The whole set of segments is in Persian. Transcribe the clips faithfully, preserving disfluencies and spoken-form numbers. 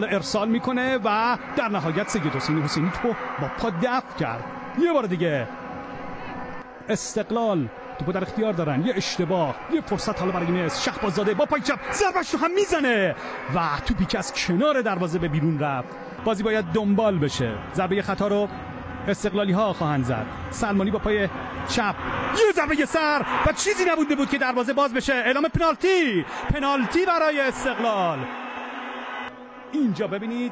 حالا ارسال میکنه و در نهایت سید حسین حسینی تو با پا دفع کرد. یه بار دیگه استقلال توپو در اختیار دارن، یه اشتباه، یه فرصت حالا برای مصر. شهباززاده با پای چپ ضربش رو هم میزنه و توپی که از کنار دروازه به بیرون رفت. بازی باید دنبال بشه. ضربه خطا رو استقلالی ها خواهند زد. سلمانی با پای چپ یه ضربه سر و چیزی نبوده بود که دروازه باز بشه. اعلام پنالتی، پنالتی برای استقلال. اینجا ببینید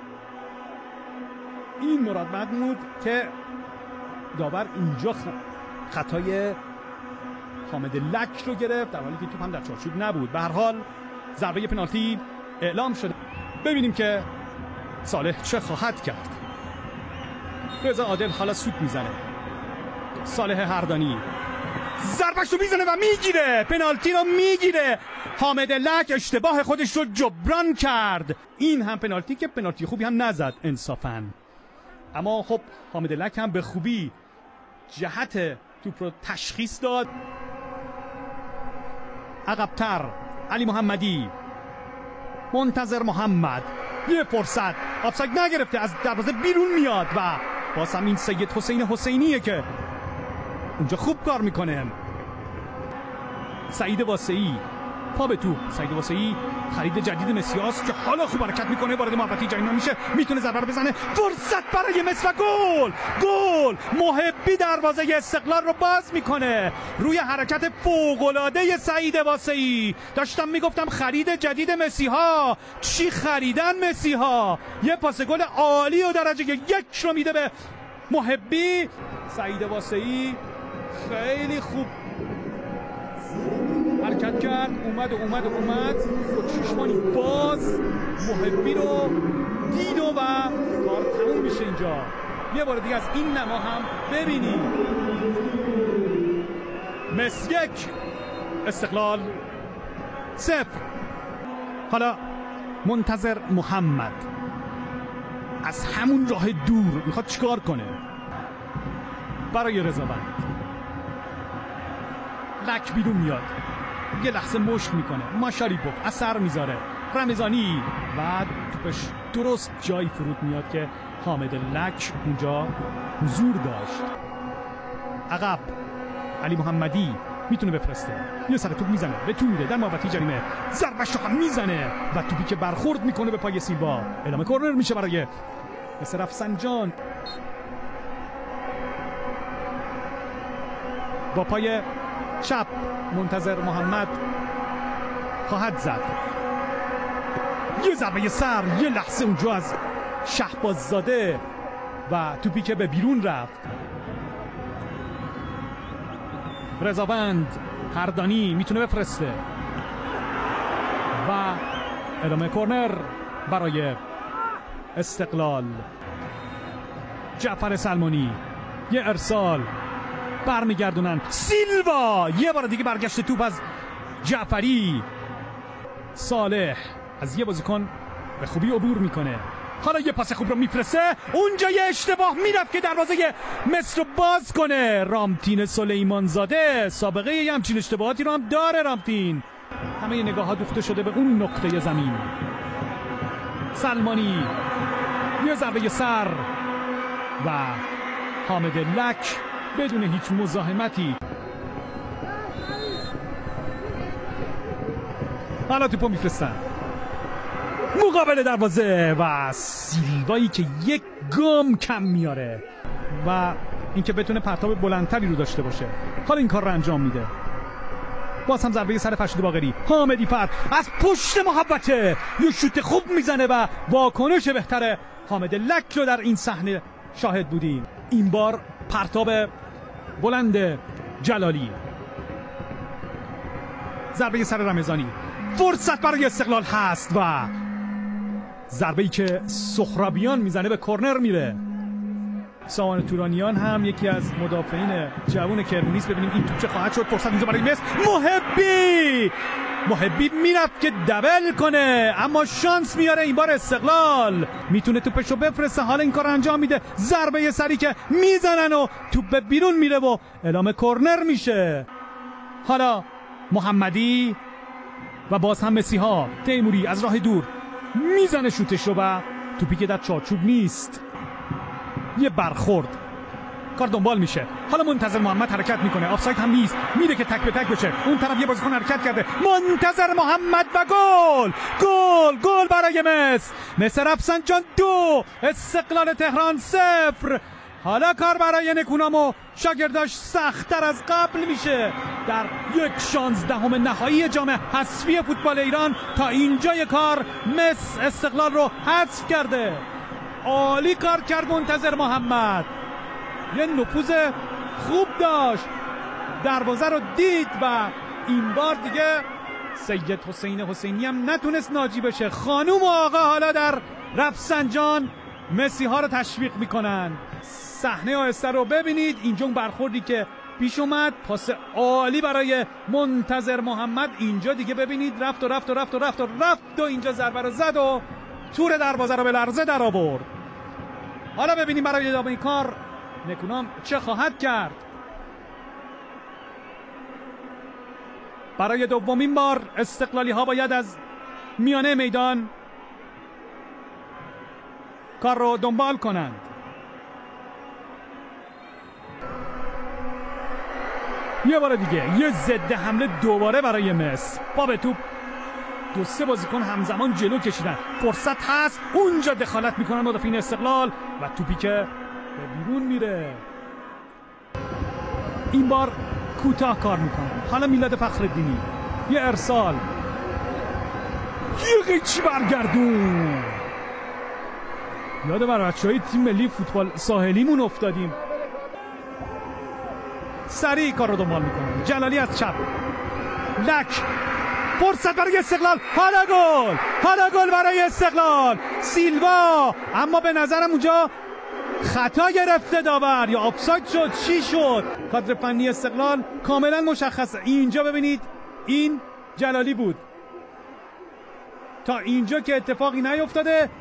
این مراد محمود که داور اینجا خطای حامد لک رو گرفت در حالی که توپ هم در چارچوب نبود. به هر حال ضربه پنالتی اعلام شده. ببینیم که صالح چه خواهد کرد. رضا عادل حالا سوت میزنه. صالح هردانی ضربش رو میزنه و میگیره، پنالتی رو میگیره. حامد لک اشتباه خودش رو جبران کرد. این هم پنالتی که پنالتی خوبی هم نزد انصافاً، اما خب حامد لک هم به خوبی جهت توپ رو تشخیص داد. عقب‌تر علی محمدی، منتظر محمد، یه فرصت، آفساید نگرفته، از دروازه بیرون میاد و باز هم این سید حسین حسینیه که اونجا خوب کار میکنه. سعید واسعی پا به توپ. سعید واسعی خرید جدید مسیاس که حالا خوب حرکت میکنه، وارد محوطه جریمه میشه، میتونه ضربه رو بزنه. فرصت برای مصر و گل. گل. محبی دروازه استقلال رو باز میکنه روی حرکت فوق‌العاده سعید واسعی. داشتم میگفتم خرید جدید مسی ها، چی خریدن مسی ها. یه پاس گل عالی و درجه یک رو میده به محبی. سعید واسعی خیلی خوب حرکت کرد، اومد و اومد و اومد با چشمانی باز محبی رو دید و کار تموم میشه. اینجا یه بار دیگه از این نما هم ببینیم. مصر یک، استقلال صفر. حالا منتظر محمد از همون راه دور میخواد چیکار کنه برای رضاوند. لک بیرون میاد، یه لحظه مشت میکنه، ماشاریپوف اثر میذاره، رمضانی و توپش درست جای فرود میاد که حامد لک اونجا حضور داشت. عقب علی محمدی میتونه بفرسته، یه سر توپ میزنه، به تو میره در محوطه جریمه، ضربش رو هم میزنه و توپی که برخورد میکنه به پای سیلوا. اعلام کورنر میشه برای مصر رفسنجان. با پای چپ منتظر محمد خواهد زد، یه ضربه سر، یه لحظه اونجا از شهباززاده و توپی که به بیرون رفت. رضاوند هردانی میتونه بفرسته و ادامه کورنر برای استقلال. جعفر سلمانی یه ارسال، برمیگردونن سیلوا، یه بار دیگه برگشت توپ از جعفری. صالح از یه بازیکن به خوبی عبور میکنه، حالا یه پاس خوب رو میفرسته، اونجا یه اشتباه میرفت که دروازه مصر رو باز کنه. رامتین سلیمان زاده سابقه یه همچین اشتباهاتی رو هم داره. رامتین همه نگاه ها دوخته شده به اون نقطه زمین. سلمانی یه ضربه سر و حامد لک بدون هیچ مزاحمتی حالا توپو میفرستن مقابل دروازه و سیلوایی که یک گام کم میاره و اینکه بتونه پرتاب بلندتری رو داشته باشه. حالا این کار رو انجام میده. باز هم ضربه سر فرشید باقری. حامدی فر از پشت محوطه یه شوت خوب میزنه و واکنش بهتر حامد لک رو در این صحنه شاهد بودیم. این بار پرتاب بلند جلالی، ضربه سر رمضانی، فرصت برای استقلال هست و ضربه‌ای که سخرابیان میزنه به کورنر میره. سامان تورانیان هم یکی از مدافعین جوان کرمونیست. ببینیم این توپ چه خواهد شد. فرصت اینجا برای مصر. محبی محبی میرفت که دبل کنه اما شانس میاره این بار استقلال، میتونه توپشو بفرسته. حالا این کار انجام میده، ضربه سری که میزنن و توپ به بیرون میره و اعلام کورنر میشه. حالا محمدی و باز هم مسی ها. تیموری از راه دور میزنه شوتش رو و توپی که در چارچوب نیست. یه برخورد، کار دنبال میشه. حالا منتظر محمد حرکت میکنه، آفساید هم نیست، میره که تک به تک بشه. اون طرف یه بازیکن حرکت کرده، منتظر محمد و گل گل گل برای مس. مس رفسنجان دو، استقلال تهران صفر. حالا کار برای نکونام و شاگرداش سخت‌تر از قبل میشه. در یک شانزدهم نهایی جام حذفی فوتبال ایران تا اینجای کار مس استقلال رو حذف کرده. عالی کار کرد منتظر محمد، یه نفوذ خوب داشت، دروازه رو دید و این بار دیگه سید حسین حسینی هم نتونست ناجی بشه. خانوم و آقا حالا در رفسنجان مسی ها رو تشویق میکنن. صحنه آهسته رو ببینید، اینجا اون برخوردی که پیش اومد، پاس عالی برای منتظر محمد. اینجا دیگه ببینید رفت و رفت و رفت و رفت و رفت و اینجا ضربه رو زد و تور دروازه رو به لرزه در آورد. حالا ببینیم برای ادامه کار نکونام چه خواهد کرد. برای دومین بار استقلالی ها باید از میانه میدان کار رو دنبال کنند. یه بار دیگه یه ضد حمله دوباره برای مس. پا به توپ، دو سه بازیکن همزمان جلو کشیدن، فرصت هست، اونجا دخالت میکنن مدافعین استقلال و توپی که به بیرون میره. این بار کوتاه کار میکنن. حالا میلاد فخرالدینی، یه ارسال، یه قیچی برگردون. یاد بر بچه‌های تیم ملی فوتبال ساحلیمون افتادیم. سریع کار رو دنبال میکنن. جلالی از چپ، لک، فرصت برای استقلال. حالا گل، حالا گل برای استقلال. سیلوا، اما به نظرم اونجا خطا گرفته داور یا آفساید شد، چی شد؟ کادر فنی استقلال کاملا مشخصه. اینجا ببینید این جلالی بود. تا اینجا که اتفاقی نیفتاده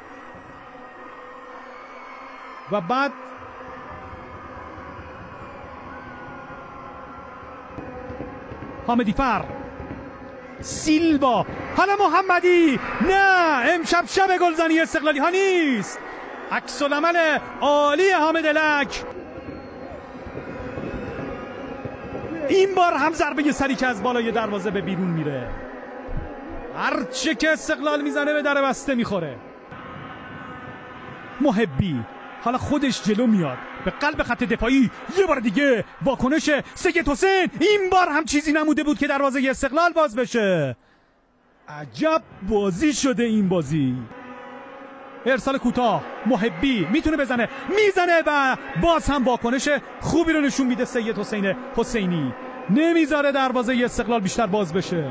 و بعد حامدی فر، سیلوا، حالا محمدی. نه، امشب شب گلزنی استقلالی ها نیست. عکس العمل عالی حامد لک. این بار هم ضربه سری که از بالای دروازه به بیرون میره. هرچه که استقلال میزنه به در بسته میخوره. محبی حالا خودش جلو میاد به قلب خط دفاعی. یه بار دیگه واکنش سید حسین. این بار هم چیزی نموده بود که دروازه استقلال باز بشه. عجب بازی شده این بازی. ارسال کوتاه، محبی میتونه بزنه، میزنه و باز هم واکنش خوبی رو نشون میده سید حسین حسینی. نمیذاره دروازه استقلال بیشتر باز بشه.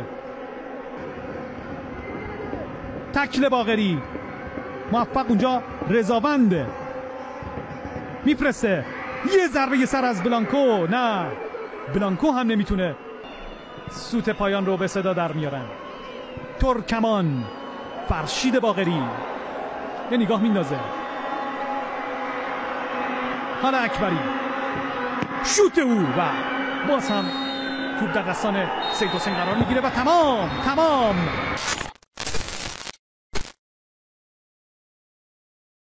تکل باقری موفق اونجا رضاونده، میفرسته. یه ضربه سر از بلانکو. نه، بلانکو هم نمیتونه سوت پایان رو به صدا در میارن. ترکمان، فرشید باقری یه نگاه میندازه. حالا اکبری، شوت او و باز هم توپ در دستان سید حسین قرار میگیره و تمام تمام